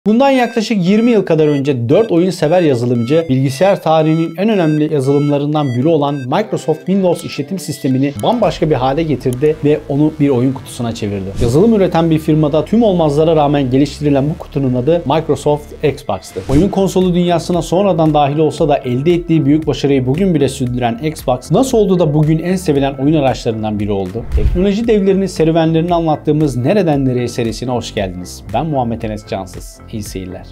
Bundan yaklaşık 20 yıl kadar önce 4 oyun sever yazılımcı bilgisayar tarihinin en önemli yazılımlarından biri olan Microsoft Windows işletim sistemini bambaşka bir hale getirdi ve onu bir oyun kutusuna çevirdi. Yazılım üreten bir firmada tüm olmazlara rağmen geliştirilen bu kutunun adı Microsoft Xbox'tı. Oyun konsolu dünyasına sonradan dahil olsa da elde ettiği büyük başarıyı bugün bile sürdüren Xbox nasıl oldu da bugün en sevilen oyun araçlarından biri oldu? Teknoloji devlerinin serüvenlerini anlattığımız Nereden Nereye serisine hoş geldiniz. Ben Muhammed Enes Cansız. İyi seyirler.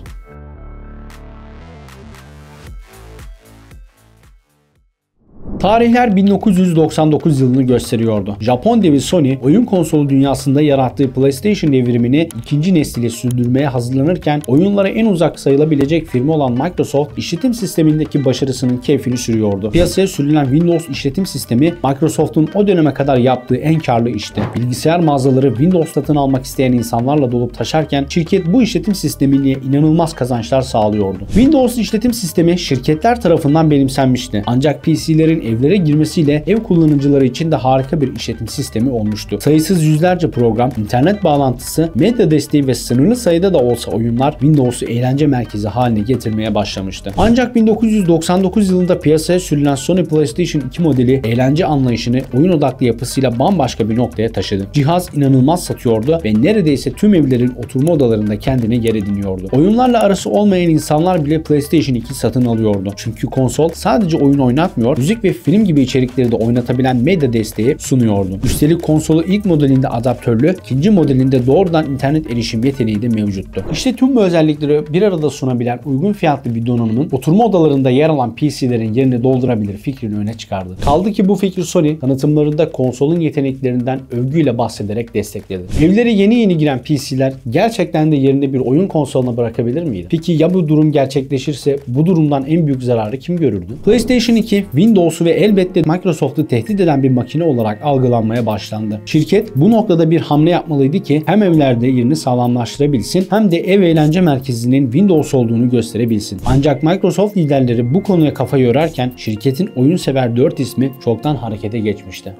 Tarihler 1999 yılını gösteriyordu. Japon devi Sony, oyun konsolu dünyasında yarattığı PlayStation devrimini ikinci nesliyle sürdürmeye hazırlanırken oyunlara en uzak sayılabilecek firma olan Microsoft, işletim sistemindeki başarısının keyfini sürüyordu. Piyasaya sürülen Windows işletim sistemi, Microsoft'un o döneme kadar yaptığı en karlı işti. Bilgisayar mağazaları Windows satın almak isteyen insanlarla dolup taşarken, şirket bu işletim sistemiyle inanılmaz kazançlar sağlıyordu. Windows işletim sistemi şirketler tarafından benimsenmişti. Ancak PC'lerin evlere girmesiyle ev kullanıcıları için de harika bir işletim sistemi olmuştu. Sayısız yüzlerce program, internet bağlantısı, medya desteği ve sınırlı sayıda da olsa oyunlar Windows'u eğlence merkezi haline getirmeye başlamıştı. Ancak 1999 yılında piyasaya sürülen Sony PlayStation 2 modeli eğlence anlayışını oyun odaklı yapısıyla bambaşka bir noktaya taşıdı. Cihaz inanılmaz satıyordu ve neredeyse tüm evlerin oturma odalarında kendine yer ediniyordu. Oyunlarla arası olmayan insanlar bile PlayStation 2 satın alıyordu. Çünkü konsol sadece oyun oynatmıyor, müzik ve film gibi içerikleri de oynatabilen medya desteği sunuyordu. Üstelik konsolu ilk modelinde adaptörlü, ikinci modelinde doğrudan internet erişim yeteneği de mevcuttu. İşte tüm bu özellikleri bir arada sunabilen uygun fiyatlı bir donanımın oturma odalarında yer alan PC'lerin yerini doldurabilir fikrini öne çıkardı. Kaldı ki bu fikri Sony tanıtımlarında konsolun yeteneklerinden övgüyle bahsederek destekledi. Evlere yeni giren PC'ler gerçekten de yerini bir oyun konsoluna bırakabilir miydi? Peki ya bu durum gerçekleşirse bu durumdan en büyük zararı kim görürdü? PlayStation 2, Windows'u ve elbette Microsoft'u tehdit eden bir makine olarak algılanmaya başlandı. Şirket bu noktada bir hamle yapmalıydı ki hem evlerde yerini sağlamlaştırabilsin hem de ev eğlence merkezinin Windows olduğunu gösterebilsin. Ancak Microsoft liderleri bu konuya kafa yorarken şirketin oyunsever 4 ismi çoktan harekete geçmişti.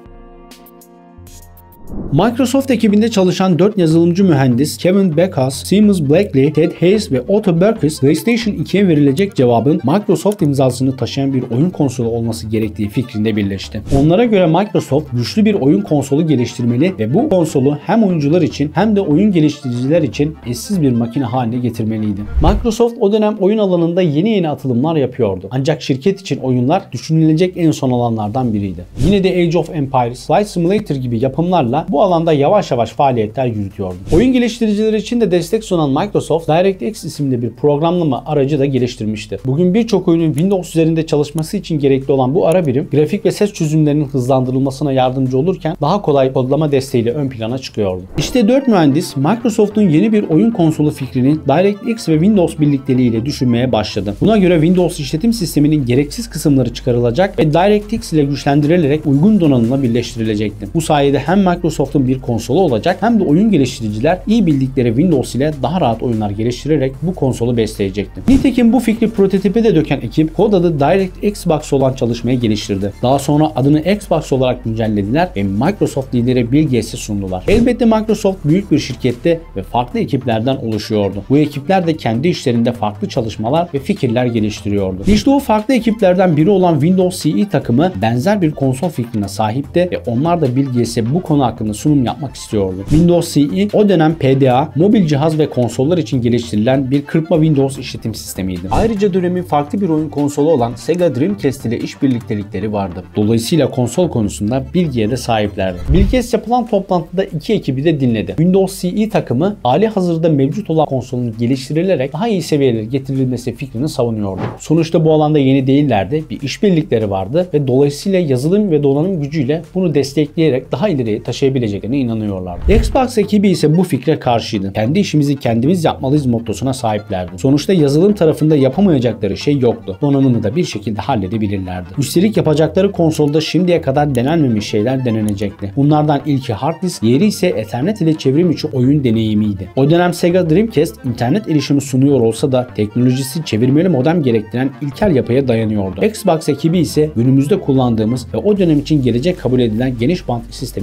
Microsoft ekibinde çalışan 4 yazılımcı mühendis Kevin Bekas, Seamus Blackley, Ted Hayes ve Otto Berkus, PlayStation 2'ye verilecek cevabın Microsoft imzasını taşıyan bir oyun konsolu olması gerektiği fikrinde birleşti. Onlara göre Microsoft güçlü bir oyun konsolu geliştirmeli ve bu konsolu hem oyuncular için hem de oyun geliştiriciler için eşsiz bir makine haline getirmeliydi. Microsoft o dönem oyun alanında yeni atılımlar yapıyordu. Ancak şirket için oyunlar düşünülecek en son alanlardan biriydi. Yine de Age of Empires, Flight Simulator gibi yapımlarla bu alanda yavaş yavaş faaliyetler yürütüyordu. Oyun geliştiricileri için de destek sunan Microsoft, DirectX isimli bir programlama aracı da geliştirmişti. Bugün birçok oyunun Windows üzerinde çalışması için gerekli olan bu ara birim, grafik ve ses çözümlerinin hızlandırılmasına yardımcı olurken daha kolay kodlama desteğiyle ön plana çıkıyordu. İşte 4 mühendis Microsoft'un yeni bir oyun konsolu fikrini DirectX ve Windows birlikteliğiyle düşünmeye başladı. Buna göre Windows işletim sisteminin gereksiz kısımları çıkarılacak ve DirectX ile güçlendirilerek uygun donanımla birleştirilecekti. Bu sayede hem Microsoft'un bir konsolu olacak hem de oyun geliştiriciler iyi bildikleri Windows ile daha rahat oyunlar geliştirerek bu konsolu besleyecekti. Nitekim bu fikri prototipe de döken ekip kod adı DirectXbox olan çalışmayı geliştirdi. Daha sonra adını Xbox olarak güncellediler ve Microsoft lideri Bill Gates'e sundular. Elbette Microsoft büyük bir şirkette ve farklı ekiplerden oluşuyordu. Bu ekipler de kendi işlerinde farklı çalışmalar ve fikirler geliştiriyordu. İşte o farklı ekiplerden biri olan Windows CE takımı benzer bir konsol fikrine sahipti ve onlar da Bill Gates'e bu konu hakkında sunum yapmak istiyordu. Windows CE o dönem PDA, mobil cihaz ve konsollar için geliştirilen bir kırpma Windows işletim sistemiydi. Ayrıca dönemin farklı bir oyun konsolu olan Sega Dreamcast ile işbirliktelikleri vardı. Dolayısıyla konsol konusunda bilgiye de sahiplerdi. Bill Gates yapılan toplantıda iki ekibi de dinledi. Windows CE takımı hali hazırda mevcut olan konsolun geliştirilerek daha iyi seviyelere getirilmesi fikrini savunuyordu. Sonuçta bu alanda yeni değillerdi. Bir işbirlikleri vardı ve dolayısıyla yazılım ve donanım gücüyle bunu destekleyerek daha ileriye taşıyabileceklerine inanıyorlardı. Xbox ekibi ise bu fikre karşıydı. Kendi işimizi kendimiz yapmalıyız mottosuna sahiplerdi. Sonuçta yazılım tarafında yapamayacakları şey yoktu. Donanımı da bir şekilde halledebilirlerdi. Üstelik yapacakları konsolda şimdiye kadar denenmemiş şeyler denenecekti. Bunlardan ilki hard disk, diğeri ise Ethernet ile çevrim içi oyun deneyimiydi. O dönem Sega Dreamcast internet erişimi sunuyor olsa da teknolojisi çevirmeli modem gerektiren ilkel yapıya dayanıyordu. Xbox ekibi ise günümüzde kullandığımız ve o dönem için gelecek kabul edilen geniş bant sistemi benimseyecekti.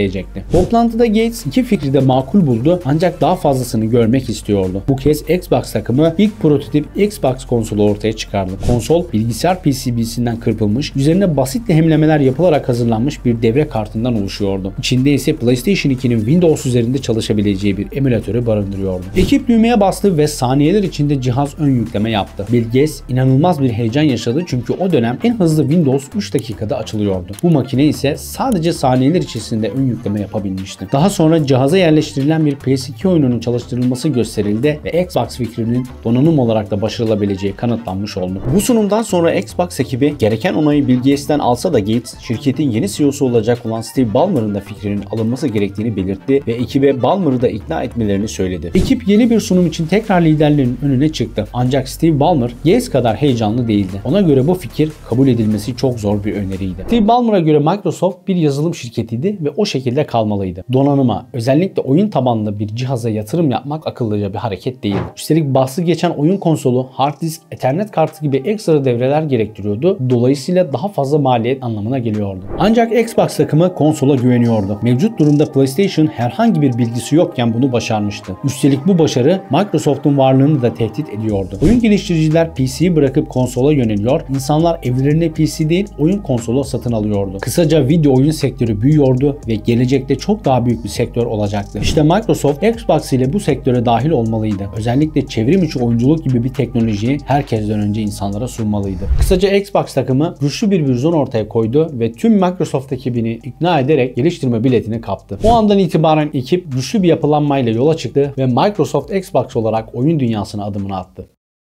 etkileyecekti. Toplantıda Gates iki fikri de makul buldu ancak daha fazlasını görmek istiyordu. Bu kez Xbox takımı ilk prototip Xbox konsolu ortaya çıkardı. Konsol bilgisayar PCB'sinden kırpılmış, üzerine basit lehimlemeler yapılarak hazırlanmış bir devre kartından oluşuyordu. İçinde ise PlayStation 2'nin Windows üzerinde çalışabileceği bir emülatörü barındırıyordu. Ekip düğmeye bastı ve saniyeler içinde cihaz ön yükleme yaptı. Bill Gates inanılmaz bir heyecan yaşadı çünkü o dönem en hızlı Windows 3 dakikada açılıyordu. Bu makine ise sadece saniyeler içerisinde ön yükleme yapabilmişti. Daha sonra cihaza yerleştirilen bir PS2 oyununun çalıştırılması gösterildi ve Xbox fikrinin donanım olarak da başarılabileceği kanıtlanmış oldu. Bu sunumdan sonra Xbox ekibi gereken onayı Bill Gates'ten alsa da Gates, şirketin yeni CEO'su olacak olan Steve Ballmer'ın da fikrinin alınması gerektiğini belirtti ve ekibe Ballmer'ı da ikna etmelerini söyledi. Ekip yeni bir sunum için tekrar liderlerin önüne çıktı. Ancak Steve Ballmer Gates kadar heyecanlı değildi. Ona göre bu fikir kabul edilmesi çok zor bir öneriydi. Steve Ballmer'a göre Microsoft bir yazılım şirketiydi ve o şekilde kalmalıydı. Donanıma, özellikle oyun tabanlı bir cihaza yatırım yapmak akıllıca bir hareket değildi. Üstelik bahsi geçen oyun konsolu, hard disk, Ethernet kartı gibi ekstra devreler gerektiriyordu. Dolayısıyla daha fazla maliyet anlamına geliyordu. Ancak Xbox takımı konsola güveniyordu. Mevcut durumda PlayStation herhangi bir bilgisi yokken bunu başarmıştı. Üstelik bu başarı Microsoft'un varlığını da tehdit ediyordu. Oyun geliştiriciler PC'yi bırakıp konsola yöneliyor, insanlar evlerine PC değil oyun konsolu satın alıyordu. Kısaca video oyun sektörü büyüyordu ve gelecekte çok daha büyük bir sektör olacaktı. İşte Microsoft Xbox ile bu sektöre dahil olmalıydı. Özellikle çevrim içi oyunculuk gibi bir teknolojiyi herkesten önce insanlara sunmalıydı. Kısaca Xbox takımı güçlü bir vizyon ortaya koydu ve tüm Microsoft ekibini ikna ederek geliştirme biletini kaptı. O andan itibaren ekip güçlü bir yapılanmayla yola çıktı ve Microsoft Xbox olarak oyun dünyasına adımını attı.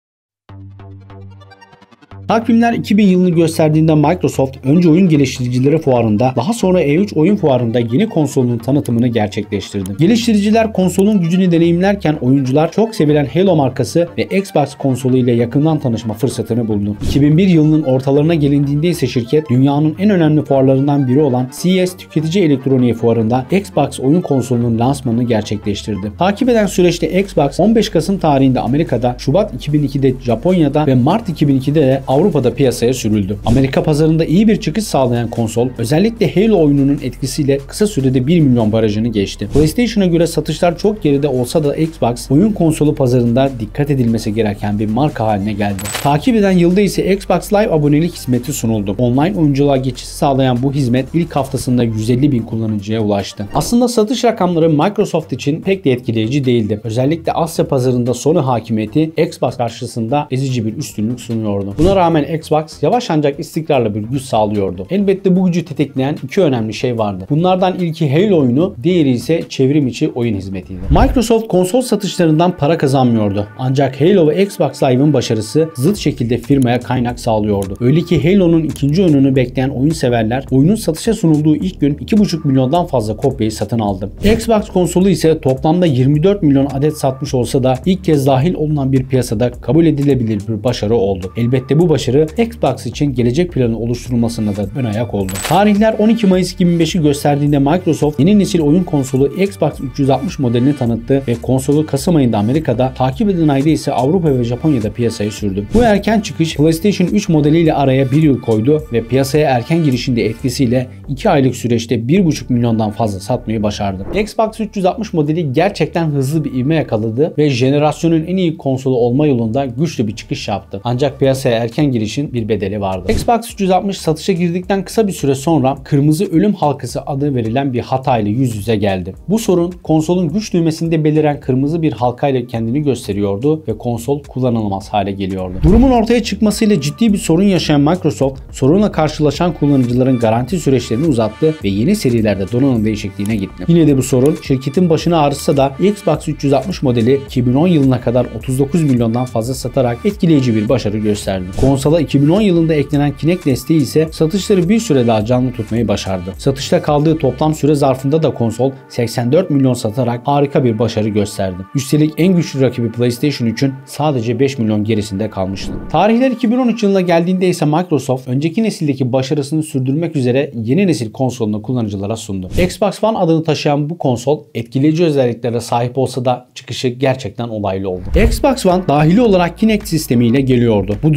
Takvimler 2000 yılını gösterdiğinde Microsoft önce oyun geliştiricileri fuarında daha sonra E3 oyun fuarında yeni konsolunun tanıtımını gerçekleştirdi. Geliştiriciler konsolun gücünü deneyimlerken oyuncular çok sevilen Halo markası ve Xbox konsolu ile yakından tanışma fırsatını buldu. 2001 yılının ortalarına gelindiğinde ise şirket dünyanın en önemli fuarlarından biri olan CES Tüketici Elektroniği Fuarı'nda Xbox oyun konsolunun lansmanını gerçekleştirdi. Takip eden süreçte Xbox 15 Kasım tarihinde Amerika'da, Şubat 2002'de Japonya'da ve Mart 2002'de de Avrupa'da piyasaya sürüldü. Amerika pazarında iyi bir çıkış sağlayan konsol özellikle Halo oyununun etkisiyle kısa sürede 1 milyon barajını geçti. PlayStation'a göre satışlar çok geride olsa da Xbox oyun konsolu pazarında dikkat edilmesi gereken bir marka haline geldi. Takip eden yılda ise Xbox Live abonelik hizmeti sunuldu. Online oyunculuğa geçiş sağlayan bu hizmet ilk haftasında 150 bin kullanıcıya ulaştı. Aslında satış rakamları Microsoft için pek de etkileyici değildi. Özellikle Asya pazarında Sony hakimiyeti Xbox karşısında ezici bir üstünlük sunuyordu. Buna rağmen Xbox yavaş ancak istikrarlı bir güç sağlıyordu. Elbette bu gücü tetikleyen iki önemli şey vardı. Bunlardan ilki Halo oyunu, diğeri ise çevrim içi oyun hizmetiydi. Microsoft konsol satışlarından para kazanmıyordu. Ancak Halo ve Xbox Live'ın başarısı zıt şekilde firmaya kaynak sağlıyordu. Öyle ki Halo'nun ikinci oyununu bekleyen oyun severler oyunun satışa sunulduğu ilk gün 2,5 milyondan fazla kopyayı satın aldı. Xbox konsolu ise toplamda 24 milyon adet satmış olsa da ilk kez dahil olunan bir piyasada kabul edilebilir bir başarı oldu. Elbette bu başarı Xbox için gelecek planı oluşturulmasına da ön ayak oldu. Tarihler 12 Mayıs 2005'i gösterdiğinde Microsoft yeni nesil oyun konsolu Xbox 360 modelini tanıttı ve konsolu Kasım ayında Amerika'da, takip eden ayda ise Avrupa ve Japonya'da piyasaya sürdü. Bu erken çıkış PlayStation 3 modeliyle araya bir yıl koydu ve piyasaya erken girişinde etkisiyle 2 aylık süreçte 1,5 milyondan fazla satmayı başardı. Xbox 360 modeli gerçekten hızlı bir ivme yakaladı ve jenerasyonun en iyi konsolu olma yolunda güçlü bir çıkış yaptı. Ancak piyasaya erken girişin bir bedeli vardı. Xbox 360 satışa girdikten kısa bir süre sonra kırmızı ölüm halkası adı verilen bir hatayla yüz yüze geldi. Bu sorun konsolun güç düğmesinde beliren kırmızı bir halkayla kendini gösteriyordu ve konsol kullanılamaz hale geliyordu. Durumun ortaya çıkmasıyla ciddi bir sorun yaşayan Microsoft, sorunla karşılaşan kullanıcıların garanti süreçlerini uzattı ve yeni serilerde donanım değişikliğine gitti. Yine de bu sorun şirketin başını ağrıtsa da Xbox 360 modeli 2010 yılına kadar 39 milyondan fazla satarak etkileyici bir başarı gösterdi. Konsola 2010 yılında eklenen Kinect desteği ise satışları bir süre daha canlı tutmayı başardı. Satışta kaldığı toplam süre zarfında da konsol 84 milyon satarak harika bir başarı gösterdi. Üstelik en güçlü rakibi PlayStation 3'ün sadece 5 milyon gerisinde kalmıştı. Tarihler 2013 yılına geldiğinde ise Microsoft önceki nesildeki başarısını sürdürmek üzere yeni nesil konsolunu kullanıcılara sundu. Xbox One adını taşıyan bu konsol etkileyici özelliklere sahip olsa da çıkışı gerçekten olaylı oldu. Xbox One dahili olarak Kinect sistemiyle geliyordu. Bu durum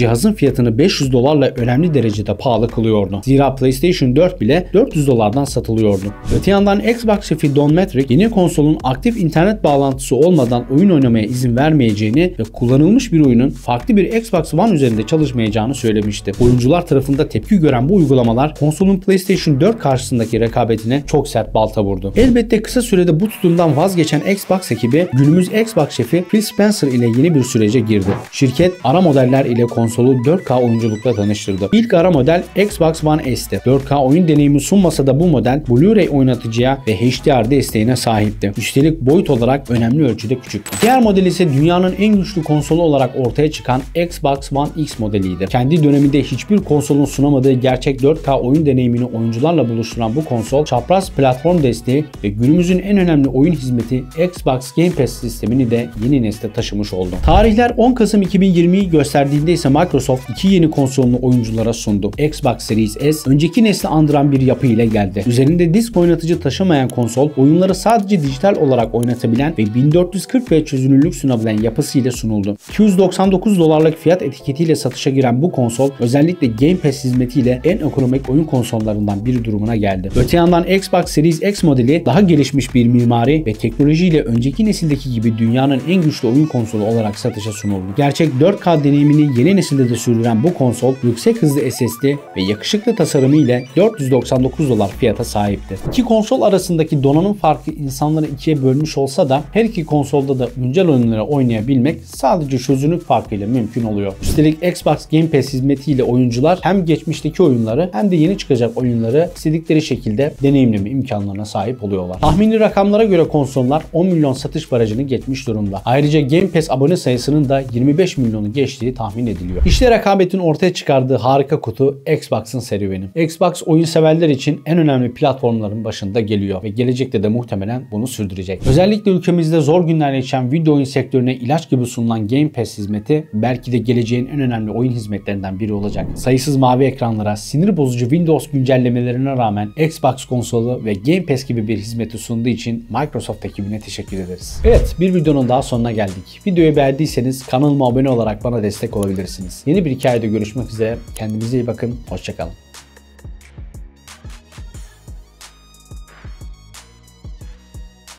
cihazın fiyatını 500 dolarla önemli derecede pahalı kılıyordu. Zira PlayStation 4 bile 400 dolardan satılıyordu. Öte yandan Xbox şefi Don Matrick yeni konsolun aktif internet bağlantısı olmadan oyun oynamaya izin vermeyeceğini ve kullanılmış bir oyunun farklı bir Xbox One üzerinde çalışmayacağını söylemişti. Oyuncular tarafında tepki gören bu uygulamalar konsolun PlayStation 4 karşısındaki rekabetine çok sert balta vurdu. Elbette kısa sürede bu tutumdan vazgeçen Xbox ekibi günümüz Xbox şefi Phil Spencer ile yeni bir sürece girdi. Şirket ara modeller ile konsolu 4K oyunculukla tanıştırdı. İlk ara model Xbox One S'ti. 4K oyun deneyimi sunmasa da bu model Blu-ray oynatıcıya ve HDR desteğine sahipti. Üstelik boyut olarak önemli ölçüde küçüktü. Diğer model ise dünyanın en güçlü konsolu olarak ortaya çıkan Xbox One X modeliydi. Kendi döneminde hiçbir konsolun sunamadığı gerçek 4K oyun deneyimini oyuncularla buluşturan bu konsol, çapraz platform desteği ve günümüzün en önemli oyun hizmeti Xbox Game Pass sistemini de yeni nesle taşımış oldu. Tarihler 10 Kasım 2020'yi gösterdiğinde ise Microsoft iki yeni konsolunu oyunculara sundu. Xbox Series S önceki nesli andıran bir yapı ile geldi. Üzerinde disk oynatıcı taşımayan konsol, oyunları sadece dijital olarak oynatabilen ve 1440p çözünürlük sunabilen yapısıyla sunuldu. 299 dolarlık fiyat etiketiyle satışa giren bu konsol özellikle Game Pass hizmetiyle en ekonomik oyun konsollarından biri durumuna geldi. Öte yandan Xbox Series X modeli daha gelişmiş bir mimari ve teknolojiyle önceki nesildeki gibi dünyanın en güçlü oyun konsolu olarak satışa sunuldu. Gerçek 4K deneyimini yeni nesilde de sürdüren bu konsol yüksek hızlı SSD ve yakışıklı tasarımı ile 499 dolar fiyata sahipti. İki konsol arasındaki donanım farkı insanları ikiye bölmüş olsa da her iki konsolda da güncel oyunları oynayabilmek sadece çözünürlük farkıyla mümkün oluyor. Üstelik Xbox Game Pass hizmetiyle oyuncular hem geçmişteki oyunları hem de yeni çıkacak oyunları istedikleri şekilde deneyimleme imkanlarına sahip oluyorlar. Tahmini rakamlara göre konsollar 10 milyon satış barajını geçmiş durumda. Ayrıca Game Pass abone sayısının da 25 milyonu geçtiği tahmin ediliyor. İşte rekabetin ortaya çıkardığı harika kutu Xbox'ın serüveni. Xbox oyun severler için en önemli platformların başında geliyor ve gelecekte de muhtemelen bunu sürdürecek. Özellikle ülkemizde zor günler geçen video oyun sektörüne ilaç gibi sunulan Game Pass hizmeti belki de geleceğin en önemli oyun hizmetlerinden biri olacak. Sayısız mavi ekranlara, sinir bozucu Windows güncellemelerine rağmen Xbox konsolu ve Game Pass gibi bir hizmeti sunduğu için Microsoft ekibine teşekkür ederiz. Evet, bir videonun daha sonuna geldik. Videoyu beğendiyseniz kanalıma abone olarak bana destek olabilirsiniz. Yeni bir hikayede görüşmek üzere. Kendinize iyi bakın. Hoşça kalın.